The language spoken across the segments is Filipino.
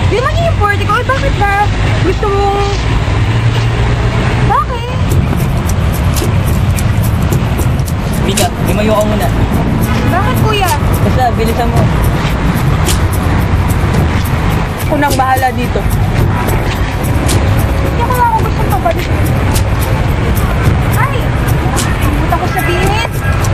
Di naman yung import ko. Bakit ba? Gusto mong... Bakit? Mika, lumayo ka muna. Bakit kuya? Basta, bilisan mo. Ako nang bahala dito. Hindi ko lang ako gustong pabalik. Ay! Buta ko sabihin.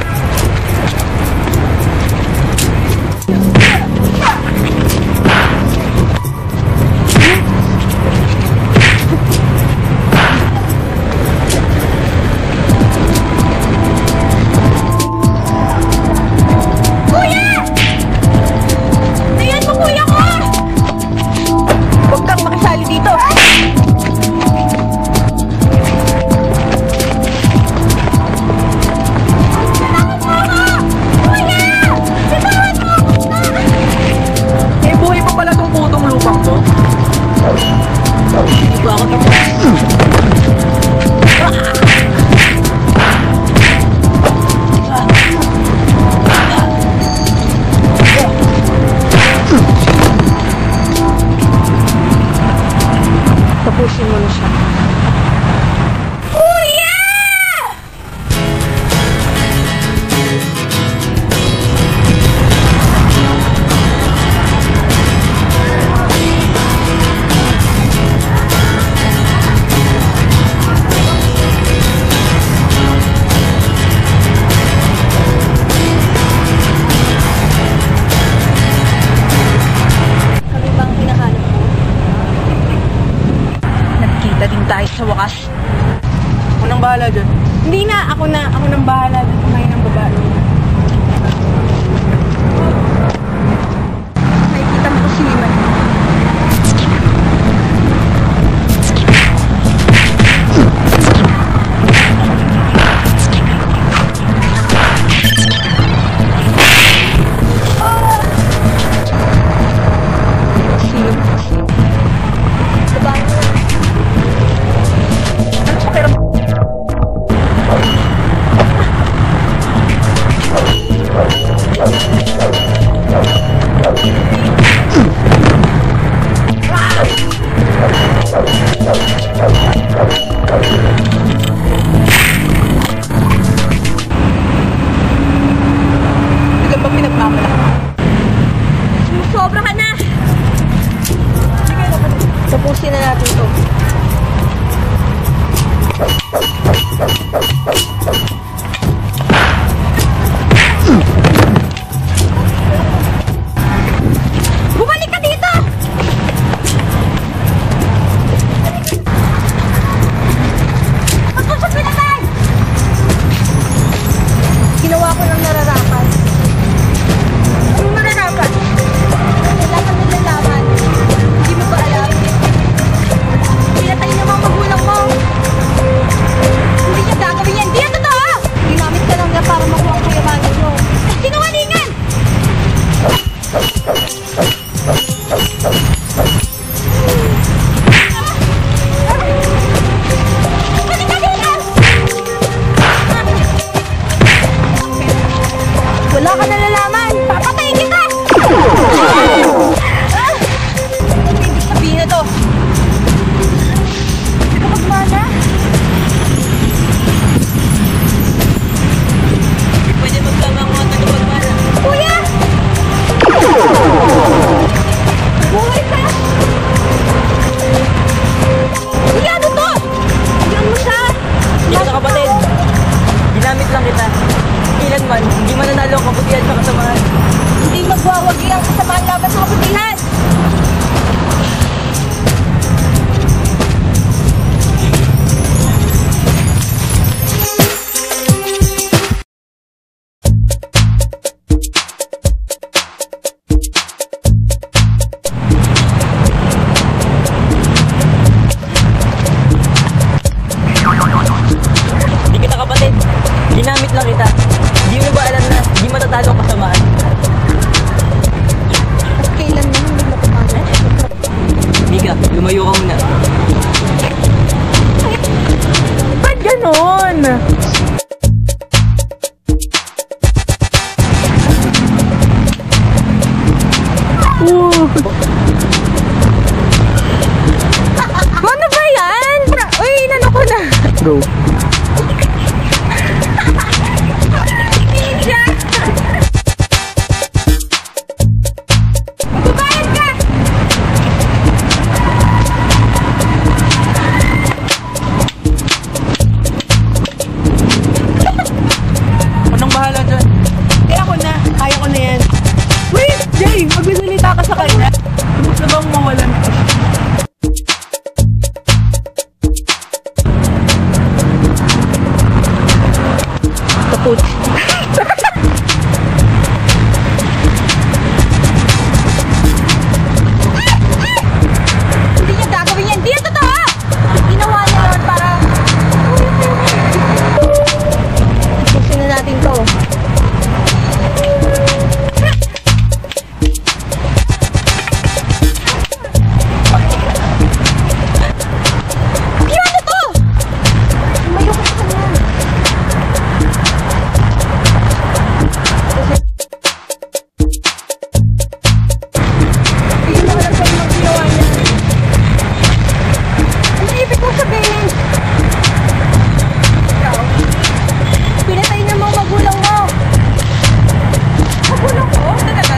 Tapusin mo na siya. Kuya! Kami bang hinahanap mo? Nagkita din tayo sa wakas. Ako nang bahala dyan. Hindi na, ako nang bahala dun kumain ng babae. Nakikita mo ko si Iman. Sobra ka na! Sige, tapusin na natin ito. Bumalik ka dito! Pagpusok pinatay! Ginawa ko ng nararapat. Anong nararapat? Kailangan mo nalaman. Hindi mo ba alam? Pinatay niya mga magulang mo. Hindi niya gagawin yan. Hindi yan totoo! Ginamit ka lang na para makuha ang kayamanan mo. Sinungalingan! Balik ka dito! Wala ka nalalaman. Papatayin kita! Hindi sabihin na to. Hindi ka magmana? Pwede magsama ang mga tagapagmana. Kuya! Buhay ka! Kuya, ano to? Diyan mo siya! Hindi ka kapatid. Ginamit lang kita. Kailanman, hindi mananalo ang kabutihan sa kasamaan. Hindi magwawagi ang kasamaan laban sa kabutihan! Hindi kita kapatid. Ginamit lang kita. Hindi mo ba alam na hindi matatalo ang kasamaan? At kailan mo hindi mapapala? Mika, lumayo ka muna. Ba't ganon? bro. Ninja! Magbabayad ka! Anong bahala dyan? Kaya ko na. Kaya ko na yan. Wait, Jay! Magbisalita ka sa kanya. Gusto bang mawalan ka? Tapos. Hindi niya gagawin yan. Hindi yan totoo! Ginawa niya yun para... Gusto na natin to. Yan ito! Lumayo ka sa kanya. Hindi mo alam sa'yo ang ginawa niya. Ano ibig mo sabihin? Ikaw, pinatay niya mga magulang mo. Magulang ko? Talaga?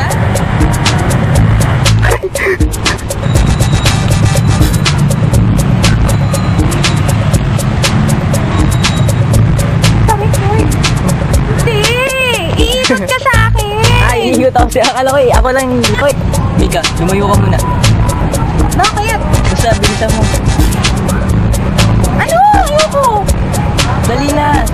Sorry, Troy. Hindi! Iikot ka sa akin! Ay, iikot ako siya. Akala ko eh. Ako lang hindi. Hoy, Mika, lumayo ka muna. Bakit? Basta, bilisan mo. Ano? Ayoko! Dali na.